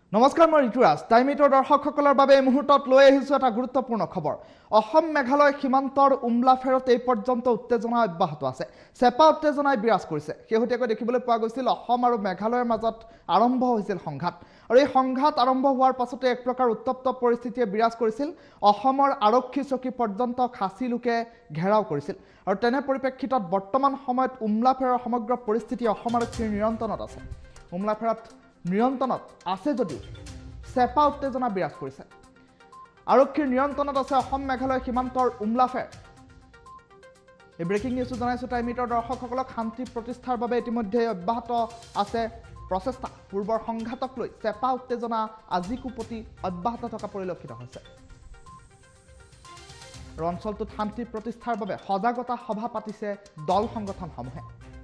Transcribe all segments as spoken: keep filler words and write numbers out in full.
নমস্কাৰ মই ঋতুৰাজ টাইমিটৰ দৰ্শকসকলৰ বাবে এই মুহূৰ্তত লৈ আহিছো এটা গুৰুত্বপূৰ্ণ খবৰ অসম মেঘালয় সীমান্তৰ উমলাফেৰত এই পৰ্যন্ত উত্তেজনা অব্যাহত আছে চেপা উত্তেজনাই বিৰাজ কৰিছে শেহতীয়াকৈ দেখিবলৈ পোৱা গৈছিল অসম আৰু মেঘালয়ৰ মাজত আৰম্ভ হৈছিল সংঘাত আৰু এই সংঘাত আৰম্ভ হোৱাৰ পাছতে এক প্ৰকাৰ উত্তপ্ত পৰিস্থিতিয়ে বিৰাজ কৰিছিল অসমৰ আৰক্ষী চকী পৰ্যন্ত খাচী লোকে ঘেৰাও কৰিছিল আৰু তেনে পৰিপ্ৰেক্ষিতত বৰ্তমান সময়ত উমলাফেৰৰ সমগ্ৰ পৰিস্থিতি অসম আৰক্ষীৰ নিয়ন্ত্ৰণত আছে উমলাফেৰত নিয়ন্ত্ৰণত আছে যদিও চেপা উত্তেজনা বিৰাজ কৰিছে আৰক্ষীৰ নিয়ন্ত্ৰণত আছে অসম মেঘালয় সীমান্তৰ উমলাফেৰ এই ব্ৰেকিং নিউজ জনাইছো টাইমিটৰ দৰ্শকসকলক শান্তি প্ৰতিষ্ঠাৰ বাবে ইতিমধ্যে অব্যাহত আছে প্ৰচেষ্টা পূৰ্বৰ সংঘাতক লৈ চেপা উত্তেজনা আজিকো প্ৰতি অব্যাহত থকা পৰিলক্ষিত হৈছে অঞ্চলটোত শান্তি প্ৰতিষ্ঠাৰ বাবে সজাগতা সভা পাতিছে দল সংগঠনসমূহে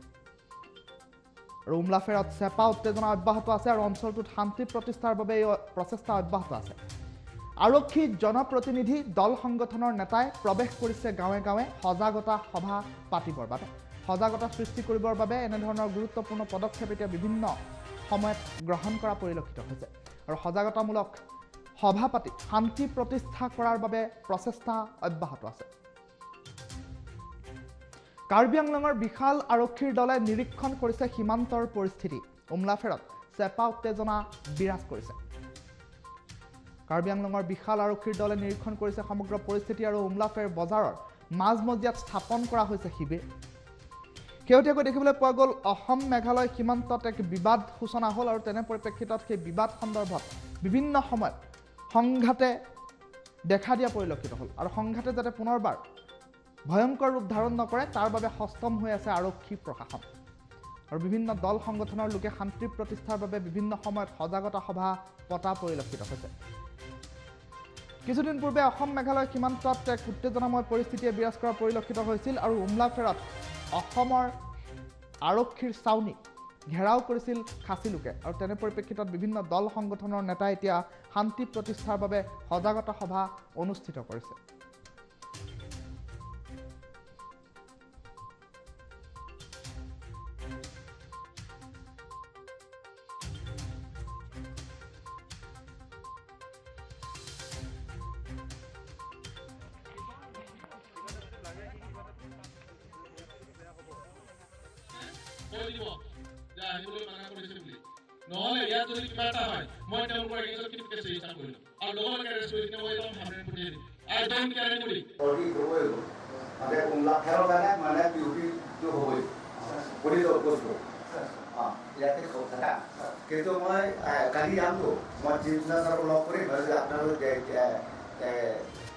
আৰু উমলাফেৰত চেপা উত্তেজনা অব্যাহত আছে আৰু অঞ্চলটোত শান্তি প্ৰতিষ্ঠাৰ বাবে এই প্ৰচেষ্টা অব্যাহত আছে আৰক্ষী জনপ্ৰতিনিধি দল সংগঠনৰ নেতাই প্ৰৱেশ কৰিছে গাঁৱে গাঁৱে সজাগতা সভা পাতিবৰ বাবে সজাগতা সৃষ্টি কৰিবৰ বাবে এনে ধৰণৰ গুৰুত্বপূৰ্ণ পদক্ষেপ এতিয়া বিভিন্ন সময়ত গ্ৰহণ কৰা পৰিলক্ষিত হৈছে আৰু সজাগতামূলক সভা পাতি শান্তি প্ৰতিষ্ঠা কৰাৰ বাবে প্ৰচেষ্টা অব্যাহত আছে কাৰ্বি আংলঙৰ বিশাল আৰক্ষীৰ দলে নিৰীক্ষণ কৰিছে সীমান্তৰ পৰিস্থিতি উমলাফেৰত চেপা উত্তেজনা বিৰাজ কৰিছে কাৰ্বি আংলঙৰ বিশাল আৰক্ষীৰ দলে নিৰীক্ষণ কৰিছে সমগ্ৰ পৰিস্থিতি আৰু উমলাফেৰ বজাৰৰ মাজমজিয়াত স্থাপন কৰা হৈছে শিবিৰ শেহতীয়াকৈ দেখিবলৈ পোৱা গ'ল অসম মেঘালয় সীমান্তত এক বিবাদ সূচনা হ'ল আৰু তেনে পৰিপ্ৰেক্ষিতত সেই বিবাদ সন্দৰ্ভত বিভিন্ন সময়ত সংঘাতে দেখা দিয়া পৰিলক্ষিত হ'ল আৰু সংঘাতে যাতে পুনৰবাৰ ভয়ংকৰ ৰূপ ধাৰণ নকৰে তাৰ বাবে সষ্টম হৈ আছে আৰক্ষী প্ৰশাসন আৰু বিভিন্ন দল সংগঠনৰ লোকে শান্তি প্ৰতিষ্ঠাৰ বাবে বিভিন্ন সময়ত সজাগতা সভা পতা পৰিলক্ষিত হৈছে কিছুদিন পূৰ্বে অসম মেঘালয় সীমান্তত এক উত্তেজনাময় পৰিস্থিতিয়ে বিৰাজ কৰা পৰিলক্ষিত হৈছিল আৰু উমলাফেৰত অসমৰ আৰক্ষীৰ চাউনি ঘেৰাও কৰিছিল খাচী লোকে আৰু তেনে পৰিপ্ৰেক্ষিতত বিভিন্ন দল সংগঠনৰ নেতাই এতিয়া শান্তি প্ৰতিষ্ঠাৰ বাবে সজাগতা সভা অনুষ্ঠিত কৰিছে নহলে ইয়াত যদি কিবা এটা হয় মই তেওঁলোকৰ এগেইনষ্টত কিন্তু কেছ ৰেজিষ্টাৰ কৰিলো আৰু লগৰ লগে এৰেষ্ট কৰি কিনে মই একদম হাণ্ড্ৰেড পঠিয়াই দিম আই ডোন্ট কেয়াৰ এনিবডি অতি হ'বই মানে উমলা ফেৰৰ কাৰণে মানে বিউটিটো হ'বই কৰি বস্তু অঁ ইয়াতে কথা কিন্তু মই কালি যামতো মই চিফ মিনিষ্টাৰক লগ কৰিম আৰু আপোনালোকে